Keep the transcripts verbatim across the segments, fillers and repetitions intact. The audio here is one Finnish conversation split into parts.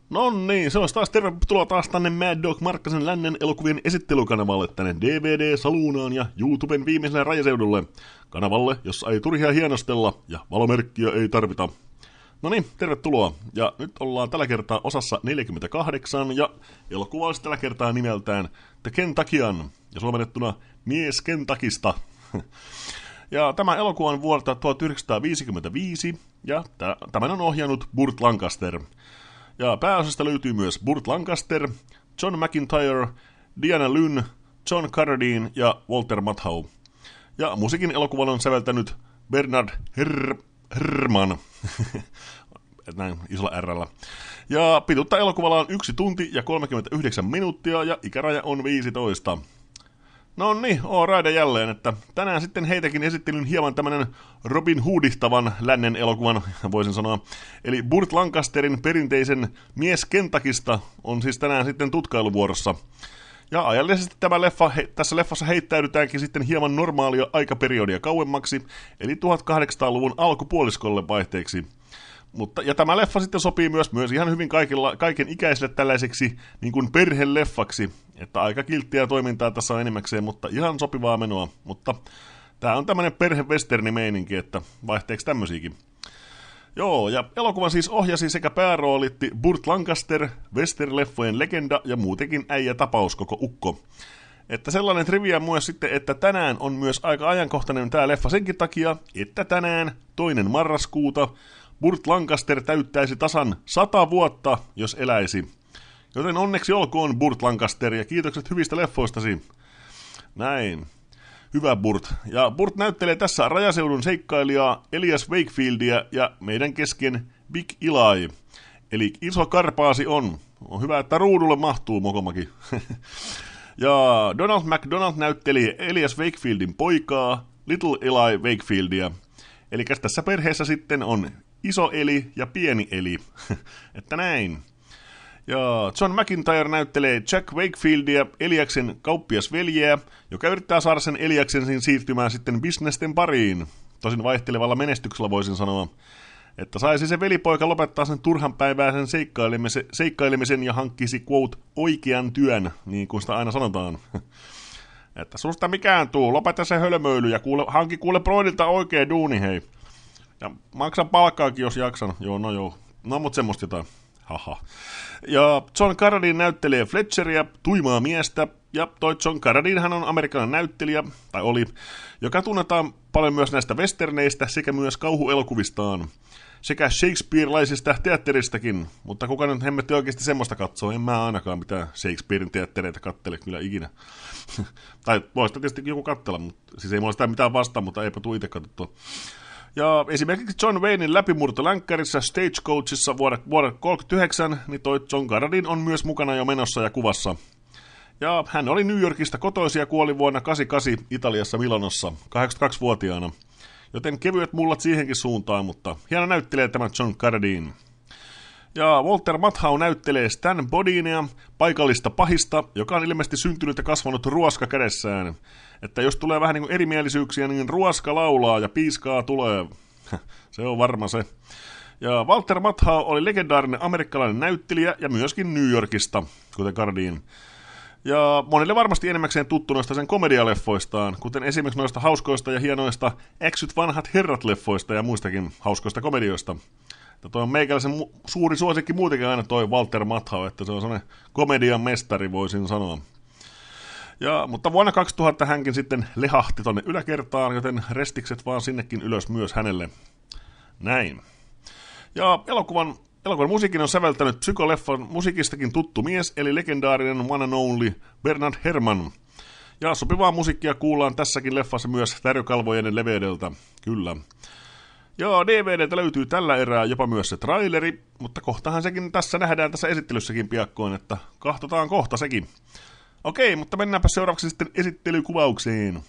No niin, se olisi taas tervetuloa taas tänne Mad Dog Markkasen lännen elokuvien esittelykanavalle, tänne D V D-saluunaan ja YouTuben viimeiselle rajaseudulle. Kanavalle, jossa ei turhia hienostella ja valomerkkiä ei tarvita. No niin, tervetuloa. Ja nyt ollaan tällä kertaa osassa neljäkymmentäkahdeksan ja elokuva olisi tällä kertaa nimeltään The Kentuckian ja suomennettuna Mies Kentuckista. Ja tämä elokuva on vuodelta tuhatyhdeksänsataaviisikymmentäviisi ja tämän on ohjannut Burt Lancaster. Ja pääosasta löytyy myös Burt Lancaster, John McIntyre, Diana Lynn, John Carradine ja Walter Matthau. Ja musiikin elokuvan on säveltänyt Bernard Herr... Herrmann. Näin isolla R:llä. Ja pituutta elokuvalla on yksi tunti ja kolmekymmentäyhdeksän minuuttia ja ikäraja on viisitoista. No niin, oon raide jälleen, että tänään sitten heitäkin esittelyn hieman tämmönen Robin Hoodihtavan lännen elokuvan, voisin sanoa. Eli Burt Lancasterin perinteisen Mies Kentuckista on siis tänään sitten tutkailuvuorossa. Ja ajallisesti tämä leffa, he, tässä leffassa heittäydytäänkin sitten hieman normaalia aikaperiodia kauemmaksi, eli tuhatkahdeksansataaluvun alkupuoliskolle vaihteeksi. Mutta, ja tämä leffa sitten sopii myös, myös ihan hyvin kaikilla, kaiken ikäisille tällaiseksi niin kuin perheleffaksi, että aika kilttiä toimintaa tässä on enimmäkseen, mutta ihan sopivaa menoa. Mutta tämä on tämmöinen perhe-westerni-meininki, että vaihteeksi tämmöisiäkin. Joo, ja elokuvan siis ohjasi sekä pääroolitti Burt Lancaster, western-leffojen legenda ja muutenkin äijä tapaus koko ukko. Että sellainen trivia myös sitten, että tänään on myös aika ajankohtainen tämä leffa senkin takia, että tänään toinen marraskuuta Burt Lancaster täyttäisi tasan sata vuotta, jos eläisi. Joten onneksi olkoon Burt Lancaster ja kiitokset hyvistä leffoistasi. Näin. Hyvä Burt. Ja Burt näyttelee tässä rajaseudun seikkailijaa Elias Wakefieldia ja meidän kesken Big Eli. Eli iso karpaasi on. On hyvä, että ruudulle mahtuu mokomakin. Ja Donald McDonald näytteli Elias Wakefieldin poikaa, Little Eli Wakefieldia. Eli tässä perheessä sitten on iso Eli ja pieni Eli. Että näin. Ja John McIntyre näyttelee Jack Wakefieldia, Eliaksen kauppiasveljeä, joka yrittää saada sen Eliaksen siirtymään sitten bisnesten pariin. Tosin vaihtelevalla menestyksellä voisin sanoa, että saisi se velipoika lopettaa sen turhanpäiväisen seikkailemisen, seikkailemisen ja hankkisi, quote, oikean työn, niin kuin sitä aina sanotaan. Että susta mikään tuu, lopeta se hölmöily ja kuule, hanki kuule Broidilta oikea duuni, hei. Ja maksan palkkaakin, jos jaksan. Joo, no joo. No, mut semmoista jotain. Haha. Ja John Carradine näyttelee Fletcheria, tuimaa miestä, ja toi John Carradine hän on amerikkalainen näyttelijä, tai oli, joka tunnetaan paljon myös näistä westerneistä sekä myös kauhuelokuvistaan, sekä Shakespeare-laisista teatteristakin, mutta kuka nyt hemmetti oikeasti semmoista katsoo, en mä ainakaan mitään Shakespearein teattereita kattele kyllä ikinä. Tai voisi tietysti joku katsella, mutta siis ei mulla sitä mitään vastaan, mutta eipä tuu itse katsottua. Ja esimerkiksi John Waynein läpimurto länkkärissä Stagecoachissa vuodelta kolmekymmentäyhdeksän, niin toi John Carradine on myös mukana jo menossa ja kuvassa. Ja hän oli New Yorkista kotoisin ja kuoli vuonna kahdeksankymmentäkahdeksan Italiassa Milanossa, kahdeksankymmentäkaksivuotiaana. Joten kevyet mullat siihenkin suuntaan, mutta hieno näyttelee tämä John Carradine. Ja Walter Matthau näyttelee Stan Bodinea, paikallista pahista, joka on ilmeisesti syntynyt ja kasvanut ruoska kädessään. Että jos tulee vähän niin kuin erimielisyyksiä, niin ruoska laulaa ja piiskaa tulee. Se on varma se. Ja Walter Matthau oli legendaarinen amerikkalainen näyttelijä ja myöskin New Yorkista, kuten Carradine. Ja monille varmasti enemmäkseen tuttu noista sen komedialeffoistaan, kuten esimerkiksi noista hauskoista ja hienoista Äksyt vanhat herrat-leffoista ja muistakin hauskoista komedioista. Että toi on meikäläisen mu- suuri suosikki muutenkin aina toi Walter Matthau, että se on sellainen komedian mestari, voisin sanoa. Ja, mutta vuonna kaksituhatta hänkin sitten lehahti tonne yläkertaan, joten restikset vaan sinnekin ylös myös hänelle. Näin. Ja elokuvan, elokuvan musiikin on säveltänyt psykoleffan musiikistakin tuttu mies, eli legendaarinen one and only Bernard Herrmann. Ja sopivaa musiikkia kuullaan tässäkin leffassa myös Värjökalvojen leveydeltä, kyllä. Ja D V D:ltä löytyy tällä erää jopa myös se traileri, mutta kohtahan sekin tässä nähdään tässä esittelyssäkin piakkoin, että kahtotaan kohta sekin. Okei, mutta mennäänpä seuraavaksi sitten esittelykuvaukseen.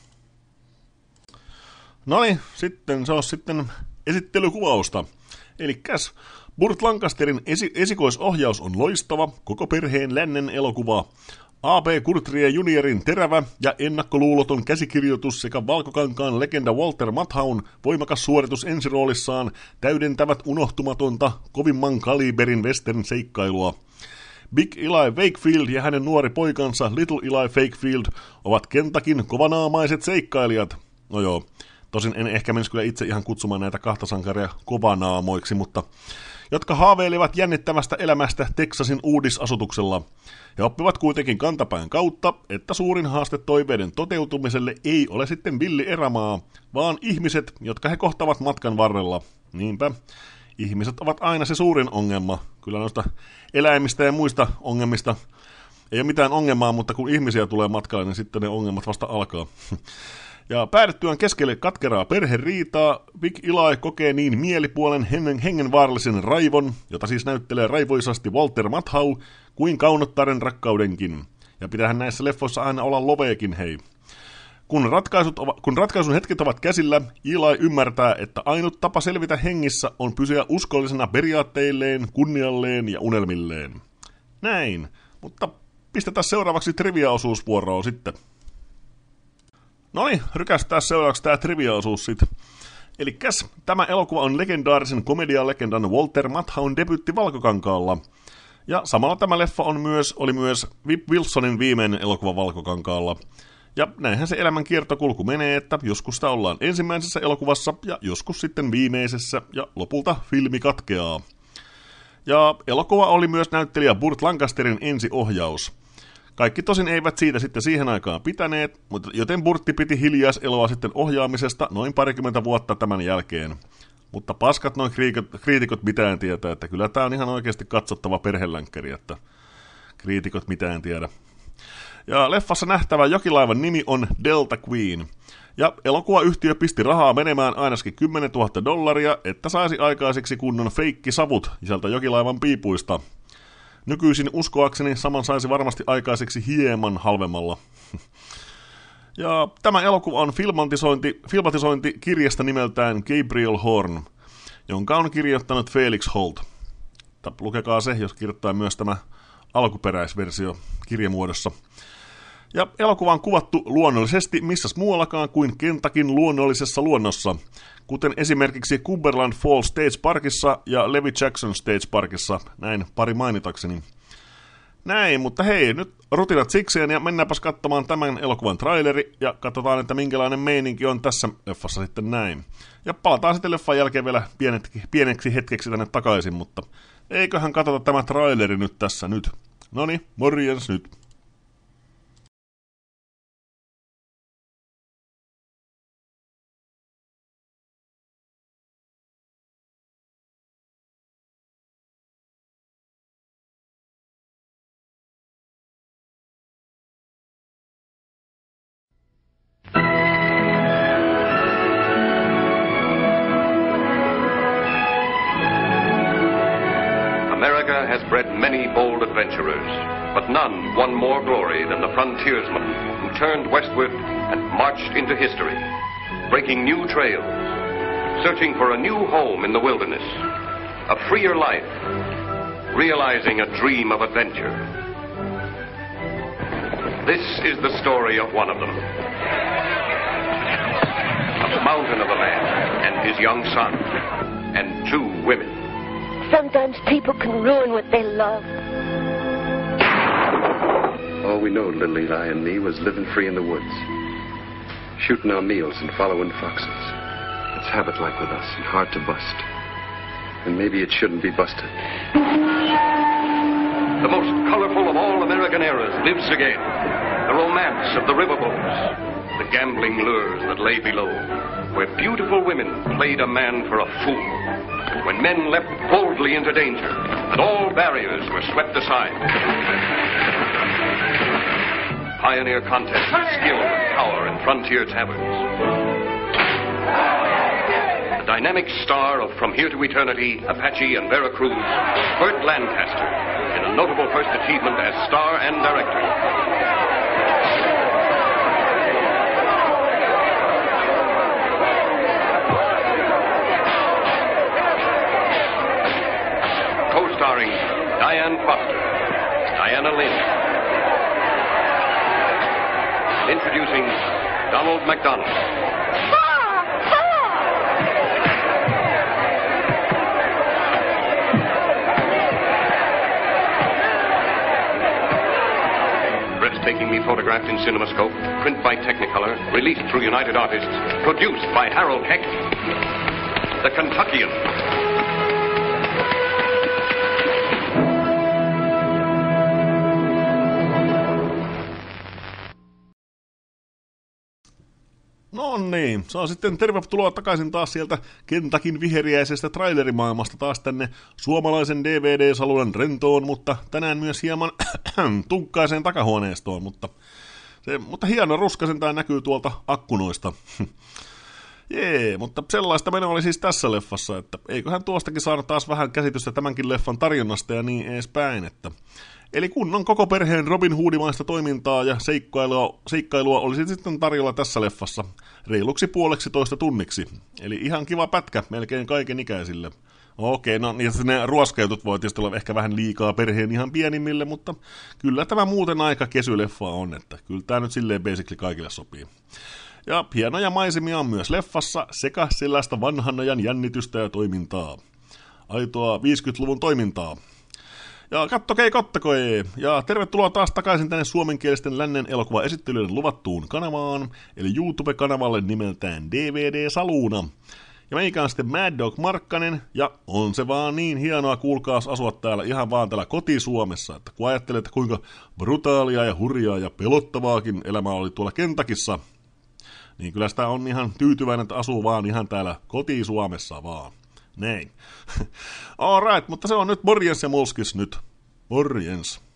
Noniin, sitten se on sitten esittelykuvausta. Elikkäs Burt Lancasterin esi- esikoisohjaus on loistava, koko perheen lännen elokuva. A B Kurtrie juniorin terävä ja ennakkoluuloton käsikirjoitus sekä valkokankaan legenda Walter Matthaun voimakas suoritus ensiroolissaan täydentävät unohtumatonta kovimman kaliberin western seikkailua. Big Eli Wakefield ja hänen nuori poikansa Little Eli Wakefield ovat Kentakin kovanaamaiset seikkailijat. No joo, tosin en ehkä menisi kyllä itse ihan kutsumaan näitä kahta sankaria kovanaamoiksi, mutta jotka haaveilivat jännittävästä elämästä Texasin uudisasutuksella. He oppivat kuitenkin kantapään kautta, että suurin haaste toiveiden toteutumiselle ei ole sitten villi erämaa, vaan ihmiset, jotka he kohtavat matkan varrella. Niinpä, ihmiset ovat aina se suurin ongelma. Kyllä noista eläimistä ja muista ongelmista ei ole mitään ongelmaa, mutta kun ihmisiä tulee matkalle, niin sitten ne ongelmat vasta alkaa. Ja päädyttyään keskelle katkeraa perheriitaa, Big Eli kokee niin mielipuolen hengen, hengenvaarallisen raivon, jota siis näyttelee raivoisasti Walter Matthau, kuin kaunottaren rakkaudenkin. Ja pitäähän näissä leffoissa aina olla loveekin, hei. Kun, ratkaisut ova, kun ratkaisun hetket ovat käsillä, Eli ymmärtää, että ainut tapa selvitä hengissä on pysyä uskollisena periaatteilleen, kunnialleen ja unelmilleen. Näin, mutta pistetään seuraavaksi trivia-osuusvuoroon sitten. Noniin, rykästää seuraavaksi tää trivia-osuus sit. Elikkäs, tämä elokuva on legendaarisen komedialegendan Walter Mathaun debyytti Valkokankaalla. Ja samalla tämä leffa on myös, oli myös Whip Wilsonin viimeinen elokuva Valkokankaalla. Ja näinhän se elämän kiertokulku menee, että joskus sitä ollaan ensimmäisessä elokuvassa ja joskus sitten viimeisessä ja lopulta filmi katkeaa. Ja elokuva oli myös näyttelijä Burt Lancasterin ensiohjaus. Kaikki tosin eivät siitä sitten siihen aikaan pitäneet, mutta joten Burtti piti hiljaiseloa sitten ohjaamisesta noin parikymmentä vuotta tämän jälkeen. Mutta paskat noin kriitikot mitään tietää, että kyllä tää on ihan oikeasti katsottava perhelänkkäri, että kriitikot mitään tiedä. Ja leffassa nähtävä jokilaivan nimi on Delta Queen. Ja elokuvayhtiö pisti rahaa menemään ainakin kymmenen tuhatta dollaria, että saisi aikaiseksi kunnon feikkisavut sieltä jokilaivan piipuista. Nykyisin uskoakseni saman saisi varmasti aikaiseksi hieman halvemmalla. Ja tämä elokuva on filmatisointi, filmatisointi kirjasta nimeltään Gabriel Horn, jonka on kirjoittanut Felix Holt. Lukekaa se, jos kirjoittaa myös tämä alkuperäisversio kirjamuodossa. Ja elokuva on kuvattu luonnollisesti missäs muuallakaan kuin Kentakin luonnollisessa luonnossa, kuten esimerkiksi Cumberland Falls State Parkissa ja Levi Jackson State Parkissa, näin pari mainitakseni. Näin, mutta hei, nyt rutinat sikseen ja mennäänpäs katsomaan tämän elokuvan traileri ja katsotaan, että minkälainen meininki on tässä leffassa sitten näin. Ja palataan sitten leffan jälkeen vielä pieneksi, pieneksi hetkeksi tänne takaisin, mutta eiköhän katsota tämä traileri nyt tässä nyt. Noniin, morjens nyt. America has bred many bold adventurers, but none won more glory than the frontiersman who turned westward and marched into history, breaking new trails, searching for a new home in the wilderness, a freer life, realizing a dream of adventure. This is the story of one of them. A mountain of a man and his young son, and two women. Sometimes people can ruin what they love. All we know, little Eli and me, was living free in the woods, shooting our meals and following foxes. It's habit-like with us and hard to bust. And maybe it shouldn't be busted. The most colorful of all American eras lives again. The romance of the riverboats, the gambling lures that lay below, where beautiful women played a man for a fool, when men leapt boldly into danger, and all barriers were swept aside. Pioneer contests of skill and power in frontier taverns. The dynamic star of From Here to Eternity, Apache, and Veracruz, Burt Lancaster, in a notable first achievement as star and director. Co-starring Diane Foster, Diana Lynn. Introducing Donald McDonald. breathtakingly photographed in CinemaScope, print by Technicolor, released through United Artists, produced by Harold Heck, The Kentuckian. No niin, saa sitten tervetuloa takaisin taas sieltä Kentakin viheriäisestä trailerimaailmasta taas tänne suomalaisen D V D-salunan rentoon, mutta tänään myös hieman tunkkaiseen takahuoneistoon, mutta, se, mutta hieno ruskasen tää näkyy tuolta akkunoista. Jee, mutta sellaista menoa oli siis tässä leffassa, että eiköhän tuostakin saada taas vähän käsitystä tämänkin leffan tarjonnasta ja niin edespäin, että eli kunnon koko perheen Robin Hoodimaista toimintaa ja seikkailua, seikkailua olisi sitten tarjolla tässä leffassa reiluksi puoleksi toista tunniksi. Eli ihan kiva pätkä melkein kaiken ikäisille. Okei, no niin ne ruoskeutut voi tietysti olla ehkä vähän liikaa perheen ihan pienimmille, mutta kyllä tämä muuten aika kesyleffa on, että kyllä tämä nyt silleen basically kaikille sopii. Ja hienoja maisemia on myös leffassa sekä sellaista vanhan ajan jännitystä ja toimintaa. Aitoa viisikymmentäluvun toimintaa. Ja kattokei, kattokei, ja tervetuloa taas takaisin tänne suomenkielisten lännen elokuvaesittelyiden luvattuun kanavaan, eli YouTube-kanavalle nimeltään D V D-saluuna. Ja meikä on sitten Mad Dog Markkanen, ja on se vaan niin hienoa, kuulkaas, asua täällä ihan vaan täällä koti-Suomessa, että kun ajattelet, että kuinka brutaalia ja hurjaa ja pelottavaakin elämä oli tuolla Kentakissa, niin kyllä sitä on ihan tyytyväinen, että asuu vaan ihan täällä koti-Suomessa vaan. Näin. Alright, mutta se on nyt morjens ja mulskis nyt. Morjens.